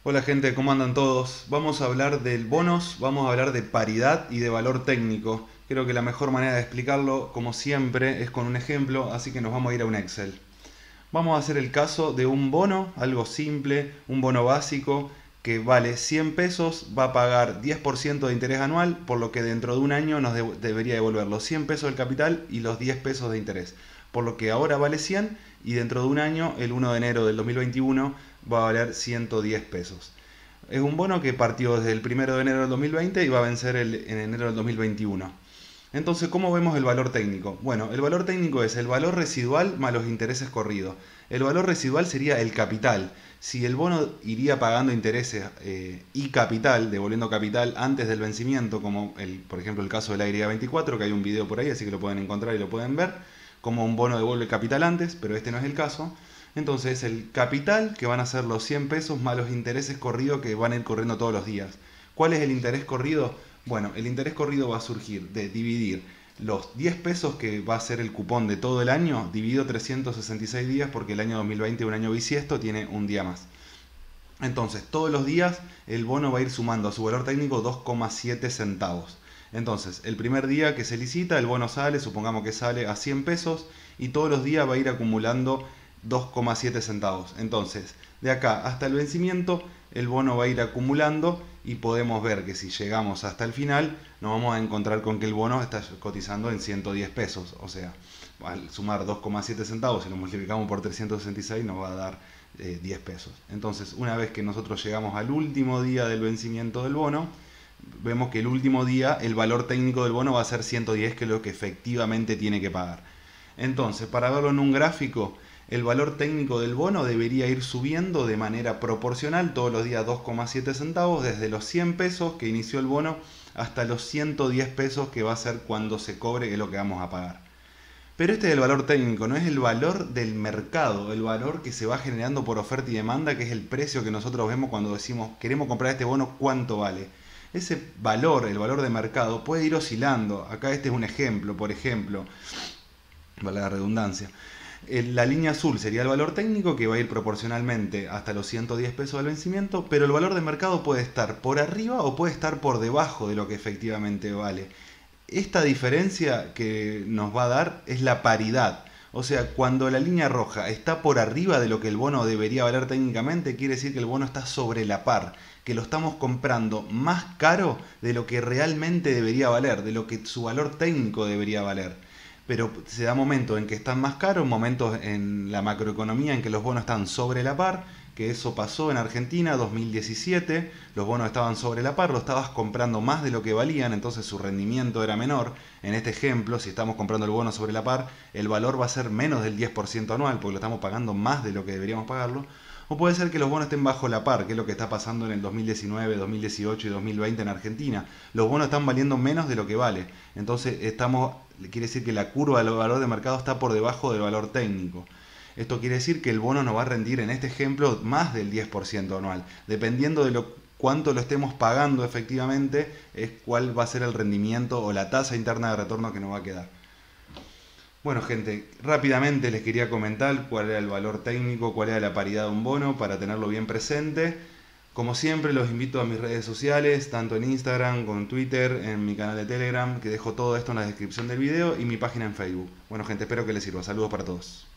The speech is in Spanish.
Hola gente, ¿cómo andan todos? Vamos a hablar del bonos, vamos a hablar de paridad y de valor técnico. Creo que la mejor manera de explicarlo, como siempre, es con un ejemplo, así que nos vamos a ir a un Excel. Vamos a hacer el caso de un bono, algo simple, un bono básico que vale 100 pesos, va a pagar 10% de interés anual, por lo que dentro de un año nos debería devolver los 100 pesos del capital y los 10 pesos de interés. Por lo que ahora vale 100 y dentro de un año, el 1 de enero del 2021, va a valer 110 pesos. Es un bono que partió desde el 1 de enero del 2020 y va a vencer en enero del 2021. Entonces, ¿cómo vemos el valor técnico? Bueno, el valor técnico es el valor residual más los intereses corridos. El valor residual sería el capital. Si el bono iría pagando intereses y capital, devolviendo capital antes del vencimiento, como por ejemplo el caso del Aire 24, que hay un video por ahí, así que lo pueden encontrar y lo pueden ver, como un bono devuelve capital antes, pero este no es el caso. Entonces el capital, que van a ser los 100 pesos, más los intereses corridos que van a ir corriendo todos los días. ¿Cuál es el interés corrido? Bueno, el interés corrido va a surgir de dividir los 10 pesos que va a ser el cupón de todo el año, dividido 366 días, porque el año 2020 es un año bisiesto, tiene un día más. Entonces, todos los días el bono va a ir sumando a su valor técnico 2,7 centavos. Entonces, el primer día que se licita, el bono sale, supongamos que sale a 100 pesos, y todos los días va a ir acumulando 2,7 centavos. Entonces, de acá hasta el vencimiento, el bono va a ir acumulando y podemos ver que si llegamos hasta el final, nos vamos a encontrar con que el bono está cotizando en 110 pesos. O sea, al sumar 2,7 centavos, si lo multiplicamos por 366, nos va a dar 10 pesos. Entonces, una vez que nosotros llegamos al último día del vencimiento del bono, vemos que el último día el valor técnico del bono va a ser 110, que es lo que efectivamente tiene que pagar. Entonces, para verlo en un gráfico, el valor técnico del bono debería ir subiendo de manera proporcional todos los días 2,7 centavos, desde los 100 pesos que inició el bono hasta los 110 pesos que va a ser cuando se cobre, que es lo que vamos a pagar. Pero este es el valor técnico, no es el valor del mercado, el valor que se va generando por oferta y demanda, que es el precio que nosotros vemos cuando decimos queremos comprar este bono, ¿cuánto vale? Ese valor, el valor de mercado, puede ir oscilando. Acá este es un ejemplo, por ejemplo, vale la redundancia. La línea azul sería el valor técnico, que va a ir proporcionalmente hasta los 110 pesos del vencimiento, pero el valor de mercado puede estar por arriba o puede estar por debajo de lo que efectivamente vale. Esta diferencia que nos va a dar es la paridad. O sea, cuando la línea roja está por arriba de lo que el bono debería valer técnicamente, quiere decir que el bono está sobre la par, que lo estamos comprando más caro de lo que realmente debería valer, de lo que su valor técnico debería valer. Pero se da momentos en que están más caros, momentos en la macroeconomía en que los bonos están sobre la par, que eso pasó en Argentina 2017, los bonos estaban sobre la par, lo estabas comprando más de lo que valían, entonces su rendimiento era menor. En este ejemplo, si estamos comprando el bono sobre la par, el valor va a ser menos del 10% anual, porque lo estamos pagando más de lo que deberíamos pagarlo. O puede ser que los bonos estén bajo la par, que es lo que está pasando en el 2019, 2018 y 2020 en Argentina. Los bonos están valiendo menos de lo que vale. Entonces quiere decir que la curva del valor de mercado está por debajo del valor técnico. Esto quiere decir que el bono nos va a rendir en este ejemplo más del 10% anual. Dependiendo de cuánto lo estemos pagando efectivamente, es cuál va a ser el rendimiento o la tasa interna de retorno que nos va a quedar. Bueno gente, rápidamente les quería comentar cuál era el valor técnico, cuál era la paridad de un bono para tenerlo bien presente. Como siempre los invito a mis redes sociales, tanto en Instagram como en Twitter, en mi canal de Telegram, que dejo todo esto en la descripción del video, y mi página en Facebook. Bueno gente, espero que les sirva. Saludos para todos.